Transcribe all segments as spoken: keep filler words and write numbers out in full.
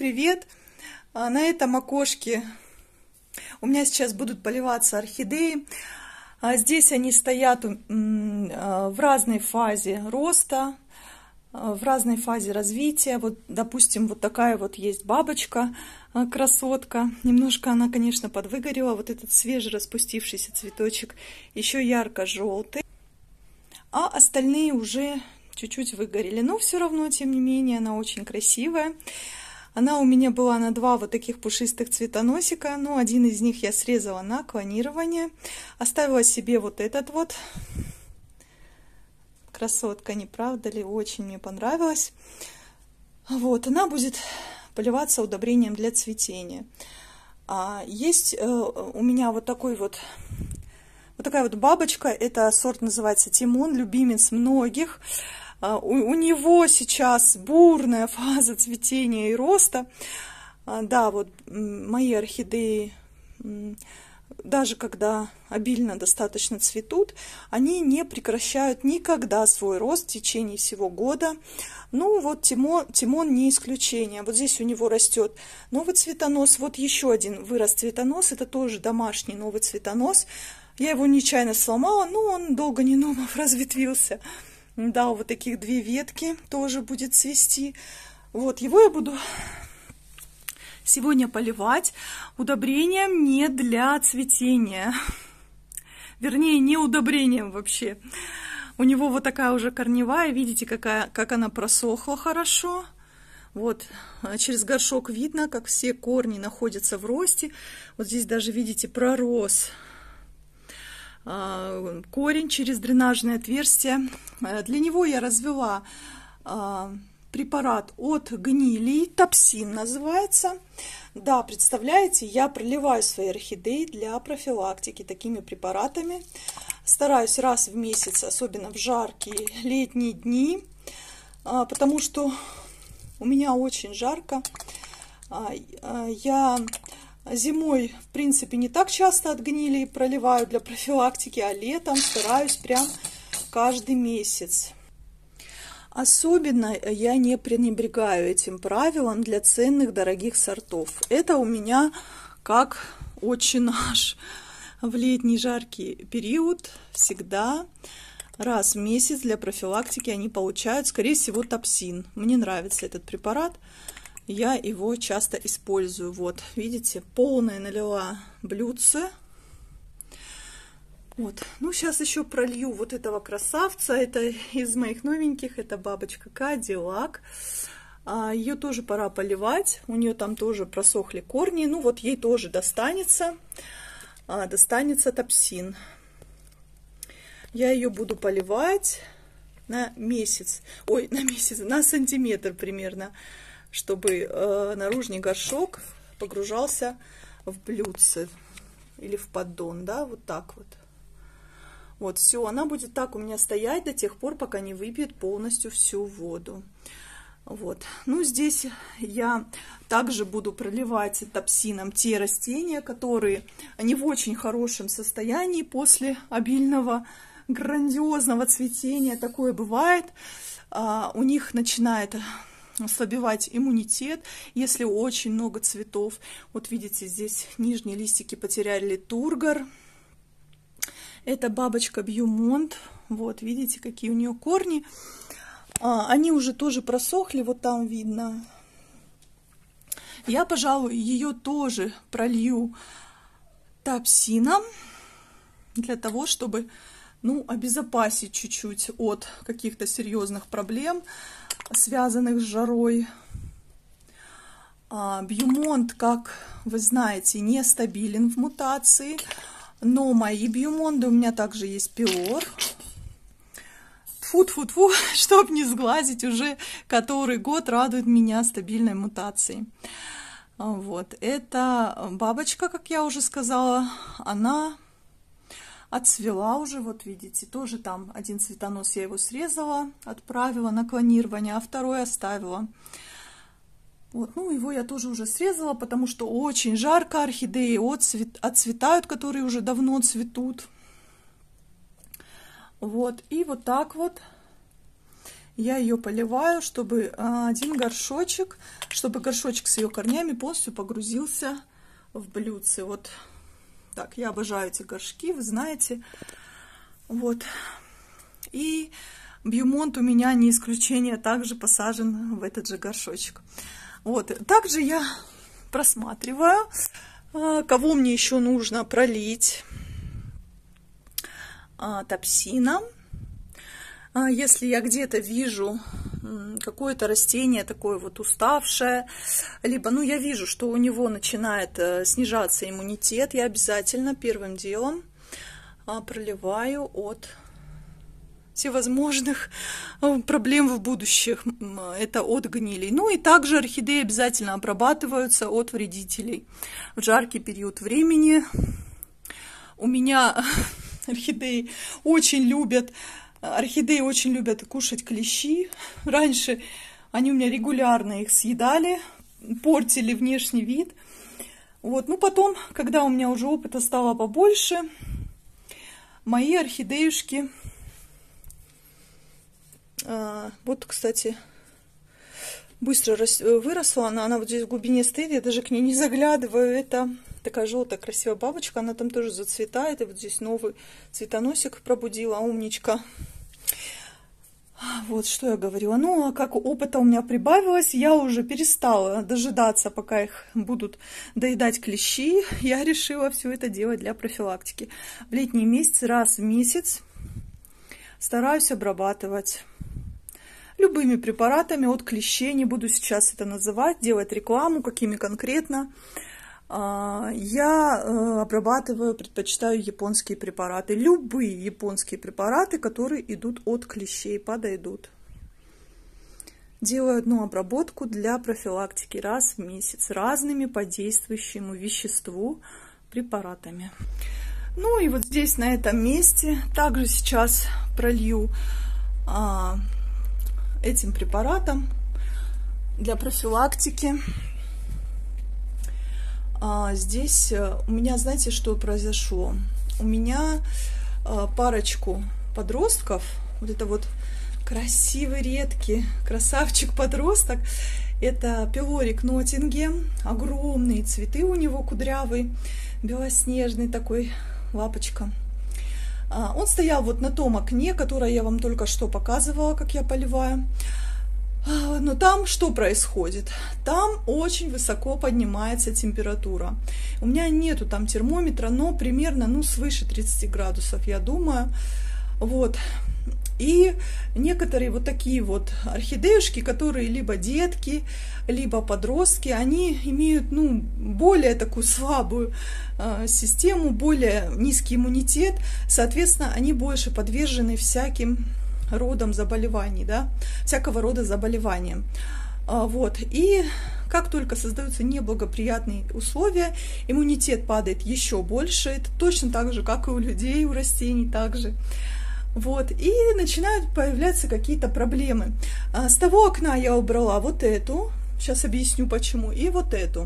привет! На этом окошке у меня сейчас будут поливаться орхидеи. Здесь они стоят в разной фазе роста, в разной фазе развития. Вот, допустим, вот такая вот есть бабочка, красотка. Немножко она, конечно, подвыгорела. Вот этот свежий распустившийся цветочек еще ярко-желтый. А остальные уже чуть-чуть выгорели. Но все равно, тем не менее, она очень красивая. Она у меня была на два вот таких пушистых цветоносика. Но один из них я срезала на клонирование. Оставила себе вот этот вот. Красотка, не правда ли? Очень мне понравилась. Вот, она будет поливаться удобрением для цветения. А есть э, у меня вот такой вот, вот такая вот бабочка. Это сорт называется Тимон, любимец многих. А, у, у него сейчас бурная фаза цветения и роста. А, да, вот мои орхидеи, даже когда обильно достаточно цветут, они не прекращают никогда свой рост в течение всего года. Ну вот Тимон, Тимон не исключение. Вот здесь у него растет новый цветонос. Вот еще один вырос цветонос. Это тоже домашний новый цветонос. Я его нечаянно сломала, но он долго не думав разветвился. Да, вот таких две ветки тоже будет цвести. Вот его я буду сегодня поливать удобрением не для цветения. Вернее, не удобрением вообще. У него вот такая уже корневая. Видите, какая, как она просохла хорошо. Вот, через горшок видно, как все корни находятся в росте. Вот здесь даже, видите, пророс корень через дренажное отверстие. Для него я развела препарат от гнилей, топсин называется. Да, представляете, я проливаю свои орхидеи для профилактики такими препаратами. Стараюсь раз в месяц, особенно в жаркие летние дни, потому что у меня очень жарко. Я зимой, в принципе, не так часто от гнилей проливаю для профилактики, а летом стараюсь прям каждый месяц. Особенно я не пренебрегаю этим правилом для ценных, дорогих сортов. Это у меня как отче наш. В летний жаркий период всегда раз в месяц для профилактики они получают, скорее всего, топсин. Мне нравится этот препарат. Я его часто использую. Вот, видите, полное налила блюдце. Вот. Ну, сейчас еще пролью вот этого красавца. Это из моих новеньких. Это бабочка Кадиллак. А, ее тоже пора поливать. У нее там тоже просохли корни. Ну, вот ей тоже достанется. А, достанется топсин. Я ее буду поливать на месяц. Ой, на месяц, на сантиметр примерно. Чтобы э, наружный горшок погружался в блюдце. Или в поддон, да, вот так вот. Вот, все, она будет так у меня стоять до тех пор, пока не выпьет полностью всю воду. Вот, ну здесь я также буду проливать топсином те растения, которые, они в очень хорошем состоянии после обильного, грандиозного цветения. Такое бывает, а, у них начинает ослабевать иммунитет, если очень много цветов. Вот видите, здесь нижние листики потеряли тургор. Это бабочка Бьюмонт. Вот, видите, какие у нее корни. А, они уже тоже просохли, вот там видно. Я, пожалуй, ее тоже пролью топсином для того, чтобы, ну, обезопасить чуть-чуть от каких-то серьезных проблем, связанных с жарой. А, Бьюмонт, как вы знаете, нестабилен в мутации. Но мои бьюмонды, у меня также есть пиор. Тьфу-тьфу-тьфу, чтоб не сглазить, уже который год радует меня стабильной мутацией. Вот, это бабочка, как я уже сказала, она отцвела уже, вот видите, тоже там один цветонос, я его срезала, отправила на клонирование, а второй оставила. Вот, ну, его я тоже уже срезала, потому что очень жарко, орхидеи отцвет, отцветают, которые уже давно цветут. Вот, и вот так вот я ее поливаю, чтобы один горшочек, чтобы горшочек с ее корнями полностью погрузился в блюдце. Вот так, я обожаю эти горшки, вы знаете. Вот. И Бьюмонт у меня не исключение, также посажен в этот же горшочек. Вот. Также я просматриваю, кого мне еще нужно пролить топсином. Если я где-то вижу какое-то растение такое вот уставшее, либо, ну, я вижу, что у него начинает снижаться иммунитет, я обязательно первым делом проливаю от всевозможных проблем в будущих, это от гнилей. Ну и также орхидеи обязательно обрабатываются от вредителей в жаркий период времени. У меня орхидеи очень любят Орхидеи очень любят кушать клещи. Раньше они у меня регулярно их съедали, портили внешний вид. Вот. Ну, потом, когда у меня уже опыта стало побольше, мои орхидеюшки... А, вот, кстати, быстро выросла она. Она вот здесь в глубине стоит, я даже к ней не заглядываю. Это такая желтая красивая бабочка, она там тоже зацветает. И вот здесь новый цветоносик пробудила, умничка. Вот что я говорила. Ну, а как опыта у меня прибавилось, я уже перестала дожидаться, пока их будут доедать клещи. Я решила все это делать для профилактики. В летние месяцы раз в месяц стараюсь обрабатывать любыми препаратами от клещей. Не буду сейчас это называть, делать рекламу, какими конкретно. Я обрабатываю, предпочитаю японские препараты. Любые японские препараты, которые идут от клещей, подойдут. Делаю одну обработку для профилактики раз в месяц разными по действующему веществу препаратами. Ну и вот здесь, на этом месте, также сейчас пролью а, этим препаратом для профилактики. А здесь у меня, знаете, что произошло? У меня парочку подростков, вот это вот красивый, редкий красавчик-подросток, это пилорик Ноттингем, огромные цветы у него, кудрявый, белоснежный такой, лапочка. Он стоял вот на том окне, которое я вам только что показывала, как я поливаю. Но там что происходит? Там очень высоко поднимается температура. У меня нету там термометра, но примерно, ну, свыше тридцати градусов, я думаю. Вот. И некоторые вот такие вот орхидеюшки, которые либо детки, либо подростки, они имеют, ну, более такую слабую э, систему, более низкий иммунитет. Соответственно, они больше подвержены всяким родом заболеваний, да, всякого рода заболеваниям. А, вот. И как только создаются неблагоприятные условия, иммунитет падает еще больше. Это точно так же, как и у людей, у растений также. Вот. И начинают появляться какие-то проблемы. А, с того окна я убрала вот эту. Сейчас объясню почему. И вот эту.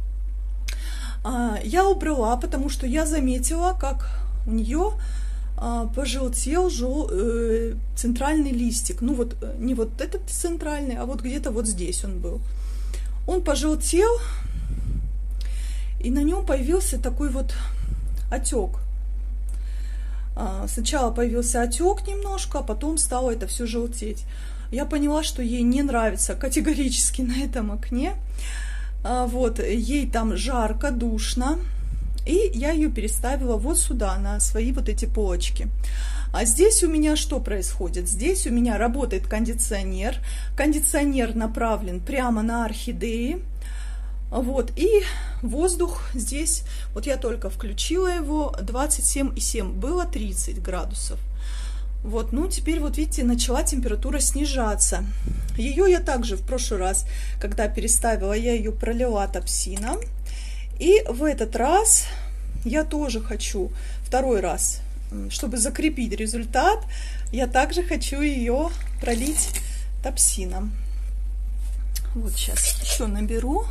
А, я убрала, потому что я заметила, как у нее пожелтел жел, э, центральный листик. Ну вот не вот этот центральный, а вот где-то вот здесь он был. Он пожелтел, и на нем появился такой вот отек. А, сначала появился отек немножко, а потом стало это все желтеть. Я поняла, что ей не нравится категорически на этом окне. А, вот, ей там жарко, душно. И я ее переставила вот сюда, на свои вот эти полочки. А здесь у меня что происходит? Здесь у меня работает кондиционер. Кондиционер направлен прямо на орхидеи. Вот, и воздух здесь, вот я только включила его, двадцать семь и семь, было тридцать градусов. Вот, ну теперь вот видите, начала температура снижаться. Ее я также в прошлый раз, когда переставила, я ее пролила топсином. И в этот раз я тоже хочу, второй раз, чтобы закрепить результат, я также хочу ее пролить топсином. Вот сейчас еще наберу.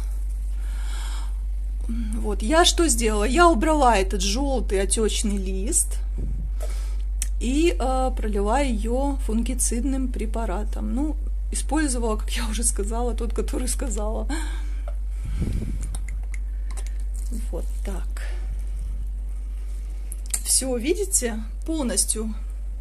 Вот, я что сделала? Я убрала этот желтый отечный лист. и э, пролила ее фунгицидным препаратом. Ну, использовала, как я уже сказала, тот, который сказала. Вот так. Все, видите, полностью,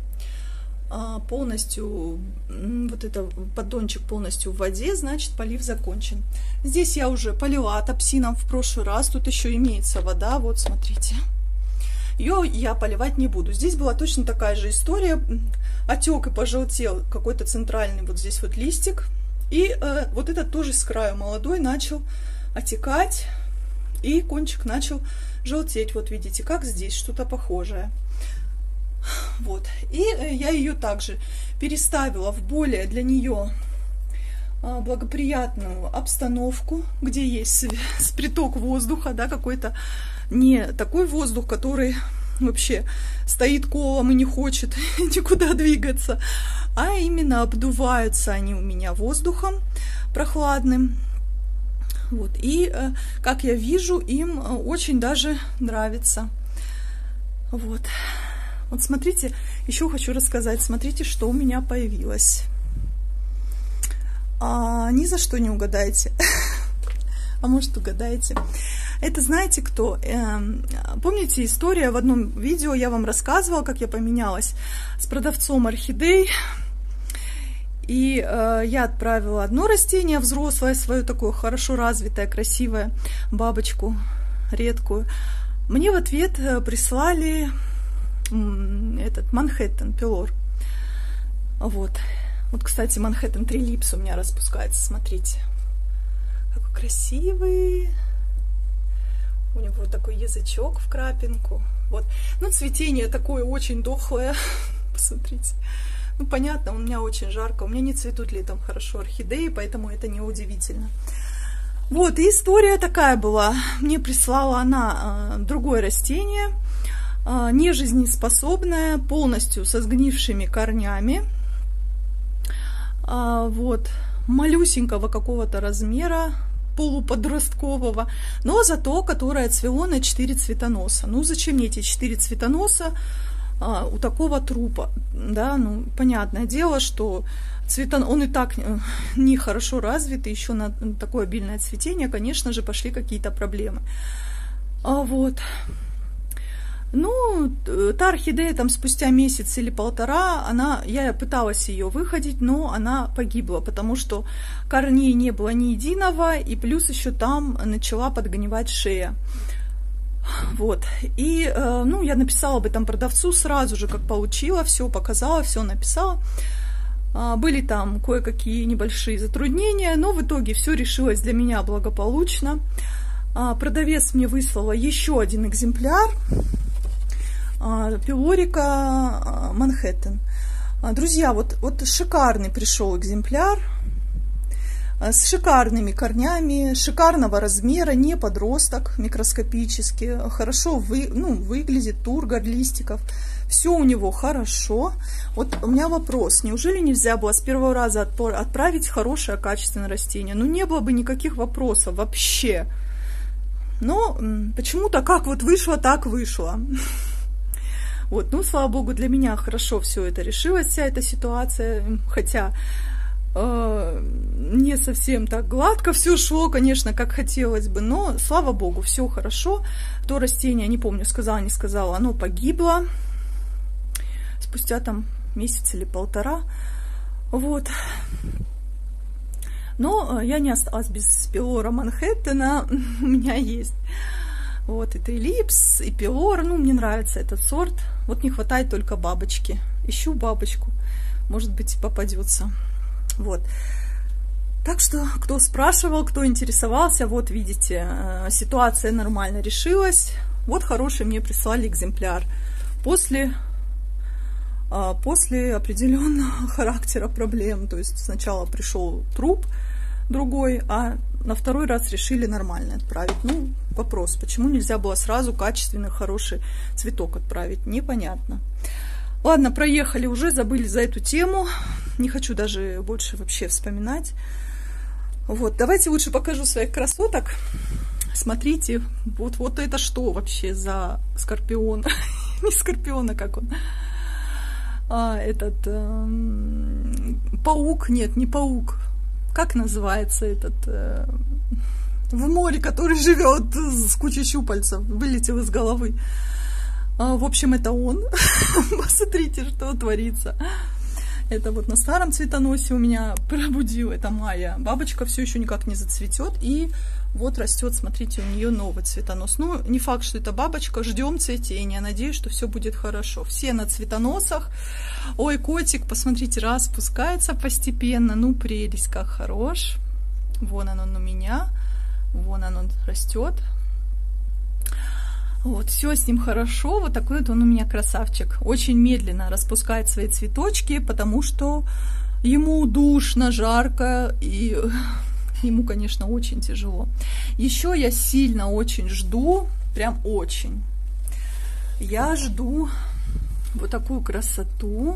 полностью, вот это поддончик полностью в воде, значит, полив закончен. Здесь я уже полила топсином в прошлый раз, тут еще имеется вода, вот смотрите. Ее я поливать не буду. Здесь была точно такая же история. Отек и пожелтел какой-то центральный вот здесь вот листик. И э, вот этот тоже с краю молодой начал отекать. И кончик начал желтеть. Вот видите, как здесь, что-то похожее. Вот. И э, я ее также переставила в более для нее э, благоприятную обстановку, где есть приток воздуха, да, какой-то не такой воздух, который вообще стоит колом и не хочет никуда двигаться, а именно обдуваются они у меня воздухом прохладным. Вот. И, как я вижу, им очень даже нравится. Вот. Вот смотрите, еще хочу рассказать, смотрите, что у меня появилось. А, ни за что не угадаете. А может, угадаете. Это знаете кто? Помните история, в одном видео я вам рассказывала, как я поменялась с продавцом орхидей. И я отправила одно растение взрослое, свое такое хорошо развитое, красивое, бабочку редкую. Мне в ответ прислали этот Манхэттен Пилор. Вот. Вот, кстати, Манхэттен Трилипс у меня распускается, смотрите. Какой красивый. У него такой язычок в крапинку. Вот. Ну, цветение такое очень дохлое. Посмотрите. Ну, понятно, у меня очень жарко. У меня не цветут летом хорошо орхидеи, поэтому это не удивительно. Вот, и история такая была. Мне прислала она э, другое растение, э, нежизнеспособное, полностью со сгнившими корнями. Э, вот, малюсенького какого-то размера, полуподросткового, но зато которое цвело на четыре цветоноса. Ну, зачем мне эти четыре цветоноса а, у такого трупа? Да, ну, понятное дело, что цветон... он и так не хорошо развит, и еще на такое обильное цветение, конечно же, пошли какие-то проблемы. А, вот. Ну, та орхидея там спустя месяц или полтора, она, я пыталась ее выходить, но она погибла, потому что корней не было ни единого, и плюс еще там начала подгнивать шея. Вот. И, ну, я написала об этом продавцу сразу же, как получила, все показала, все написала. Были там кое-какие небольшие затруднения, но в итоге все решилось для меня благополучно. Продавец мне выслала еще один экземпляр Пилорика Манхэттен. Друзья, вот, вот шикарный пришел экземпляр с шикарными корнями, шикарного размера, не подросток, микроскопический, хорошо вы, ну, выглядит, тургор листиков, все у него хорошо. Вот у меня вопрос, неужели нельзя было с первого раза отправить хорошее качественное растение? Ну, не было бы никаких вопросов вообще. Но почему-то как вот вышло, так вышло. Вот, ну, слава богу, для меня хорошо все это решилось, вся эта ситуация, хотя э, не совсем так гладко все шло, конечно, как хотелось бы, но, слава богу, все хорошо. То растение, не помню, сказала, не сказала, оно погибло спустя там месяц или полтора, вот. Но я не осталась без Пилора Манхэттена, у меня есть. Вот, и Трилипс, и Пилор, ну, мне нравится этот сорт. Вот не хватает только бабочки. Ищу бабочку, может быть, попадется. Вот. Так что, кто спрашивал, кто интересовался, вот видите, ситуация нормально решилась. Вот хороший мне прислали экземпляр. После, после определенного характера проблем. То есть сначала пришел труп другой, а на второй раз решили нормально отправить. Ну, вопрос, почему нельзя было сразу качественный, хороший цветок отправить, непонятно. Ладно, проехали уже, забыли за эту тему. Не хочу даже больше вообще вспоминать. Вот, давайте лучше покажу своих красоток. Смотрите, вот, вот это что вообще за скорпион? Не скорпион, а как он? а, этот э, паук, нет, не паук, как называется этот, э, в море, который живет с кучей щупальцев, вылетел из головы. А, в общем, это он. Посмотрите, что творится. Это вот на старом цветоносе у меня пробудил, это Майя. Бабочка все еще никак не зацветет. И вот растет, смотрите, у нее новый цветонос. Ну, не факт, что это бабочка. Ждем цветения. Надеюсь, что все будет хорошо. Все на цветоносах. Ой, котик, посмотрите, распускается постепенно. Ну, прелесть, как хорош. Вон он, он у меня. Вон он, он растет. Вот, все с ним хорошо, вот такой вот он у меня красавчик. Очень медленно распускает свои цветочки, потому что ему душно, жарко, и ему, конечно, очень тяжело. Еще я сильно очень жду, прям очень. Я жду вот такую красоту.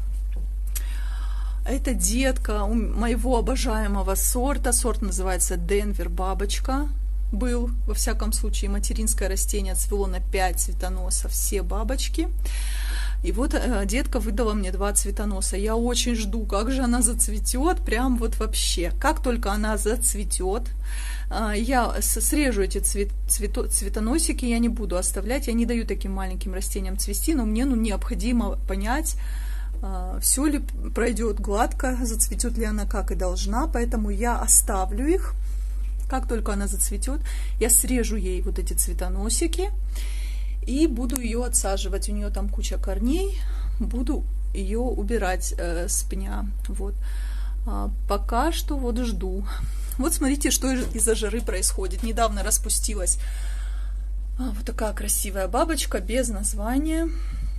Это детка у моего обожаемого сорта, сорт называется Денвер Бабочка. Был, во всяком случае, материнское растение цвело на пять цветоносов, все бабочки. И вот э, детка выдала мне два цветоноса. Я очень жду, как же она зацветет, прям вот вообще. Как только она зацветет, э, я срежу эти цвет, цвето, цветоносики, я не буду оставлять, я не даю таким маленьким растениям цвести, но мне ну, необходимо понять, э, все ли пройдет гладко, зацветет ли она как и должна, поэтому я оставлю их. Как только она зацветет, я срежу ей вот эти цветоносики и буду ее отсаживать. У нее там куча корней, буду ее убирать э, с пня. Вот. А пока что вот жду. Вот смотрите, что из-за жары происходит. Недавно распустилась а, вот такая красивая бабочка без названия.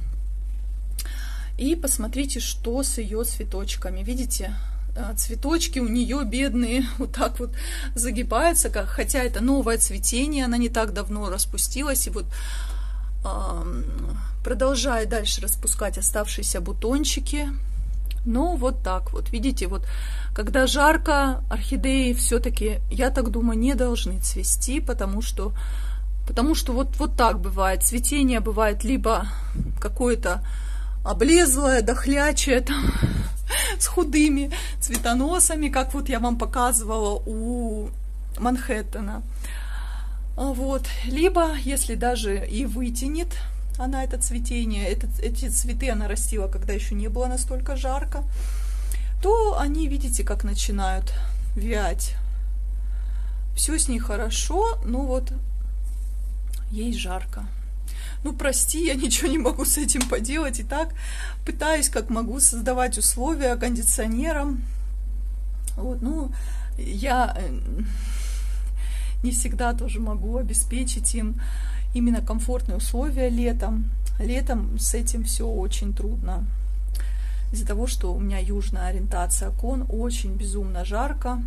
И посмотрите, что с ее цветочками. Видите? Цветочки у нее бедные вот так вот загибаются, как, хотя это новое цветение, она не так давно распустилась, и вот э, продолжает дальше распускать оставшиеся бутончики. Но вот так вот, видите, вот когда жарко, орхидеи все-таки, я так думаю, не должны цвести, потому что, потому что вот, вот так бывает. Цветение бывает либо какое-то облезлое, дохлячее, там, с худыми цветоносами, как вот я вам показывала у Манхэттена. Вот. Либо, если даже и вытянет она это цветение, это, эти цветы она растила, когда еще не было настолько жарко, то они, видите, как начинают вять. Все с ней хорошо, но вот ей жарко. Ну, прости, я ничего не могу с этим поделать. И так пытаюсь, как могу, создавать условия кондиционером. Вот, ну, я не всегда тоже могу обеспечить им именно комфортные условия летом. Летом с этим все очень трудно. Из-за того, что у меня южная ориентация окон, очень безумно жарко.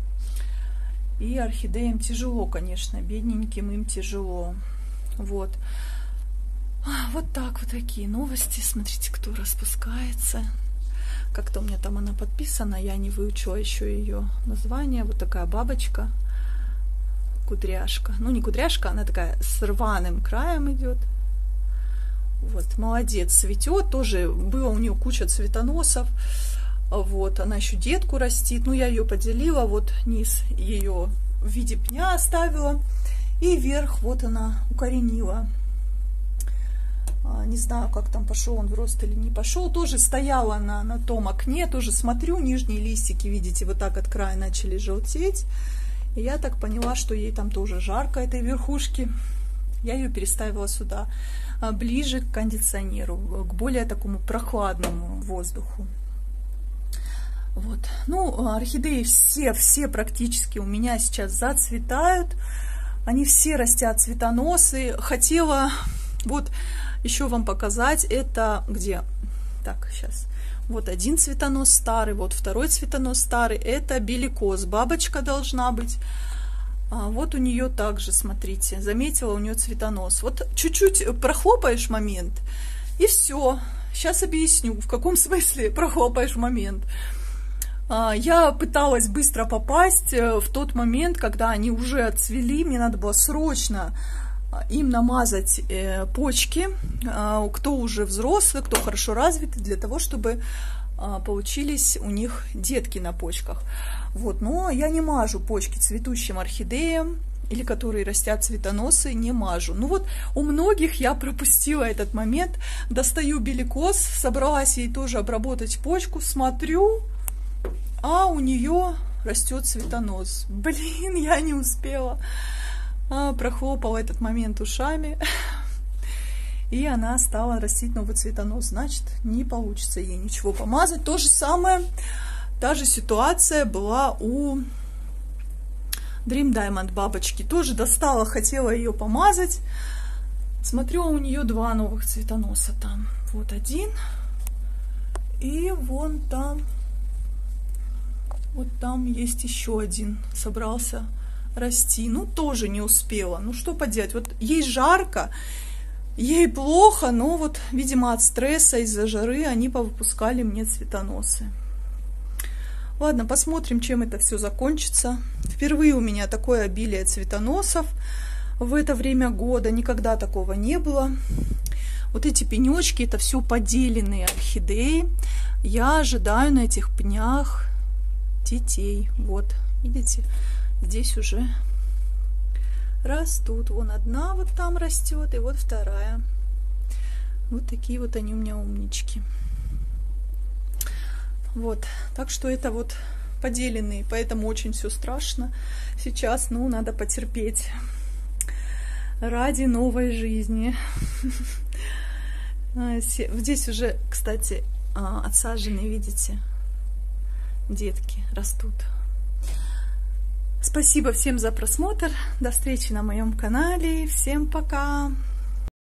И орхидеям тяжело, конечно, бедненьким им тяжело. Вот. Вот так вот такие новости. Смотрите, кто распускается. Как-то у меня там она подписана. Я не выучила еще ее название. Вот такая бабочка. Кудряшка. Ну, не кудряшка, она такая с рваным краем идет. Вот, молодец, цветет. Тоже было у нее куча цветоносов. Вот, она еще детку растит. Ну, я ее поделила. Вот низ ее в виде пня оставила. И вверх вот она укоренила. Не знаю, как там пошел он в рост или не пошел. Тоже стояла на, на том окне. Тоже смотрю, нижние листики, видите, вот так от края начали желтеть. И я так поняла, что ей там тоже жарко, этой верхушки. Я ее переставила сюда, ближе к кондиционеру, к более такому прохладному воздуху. Вот. Ну, орхидеи все, все практически у меня сейчас зацветают. Они все растят цветоносы. Хотела вот еще вам показать, это где? Так, сейчас. Вот один цветонос старый, вот второй цветонос старый. Это беликоз. Бабочка должна быть. А вот у нее также, смотрите, заметила, у нее цветонос. Вот чуть-чуть прохлопаешь момент, и все. Сейчас объясню, в каком смысле прохлопаешь момент. Я пыталась быстро попасть в тот момент, когда они уже отцвели. Мне надо было срочно им намазать почки, кто уже взрослый, кто хорошо развитый, для того, чтобы получились у них детки на почках. Вот. Но я не мажу почки цветущим орхидеям, или которые растят цветоносы, не мажу. Ну вот у многих я пропустила этот момент. Достаю беликоз, собралась ей тоже обработать почку, смотрю, а у нее растет цветонос. Блин, я не успела. А, прохлопала этот момент ушами. И она стала растить новый цветонос. Значит, не получится ей ничего помазать. То же самое, та же ситуация была у Dream Diamond бабочки. Тоже достала, хотела ее помазать. Смотрю, у нее два новых цветоноса там. Вот один. И вон там. Вот там есть еще один. Собрался расти. Ну, тоже не успела. Ну, что поделать. Вот ей жарко, ей плохо, но вот, видимо, от стресса из-за жары они повыпускали мне цветоносы. Ладно, посмотрим, чем это все закончится. Впервые у меня такое обилие цветоносов в это время года. Никогда такого не было. Вот эти пенечки, это все поделенные орхидеи. Я ожидаю на этих пнях детей. Вот, видите, здесь уже растут. Вон одна вот там растет, и вот вторая. Вот такие вот они у меня умнички. Вот, так что это вот поделенные, поэтому очень все страшно сейчас, ну, надо потерпеть ради новой жизни. Здесь уже, кстати, отсаженные, видите, детки растут. Спасибо всем за просмотр, до встречи на моем канале, всем пока!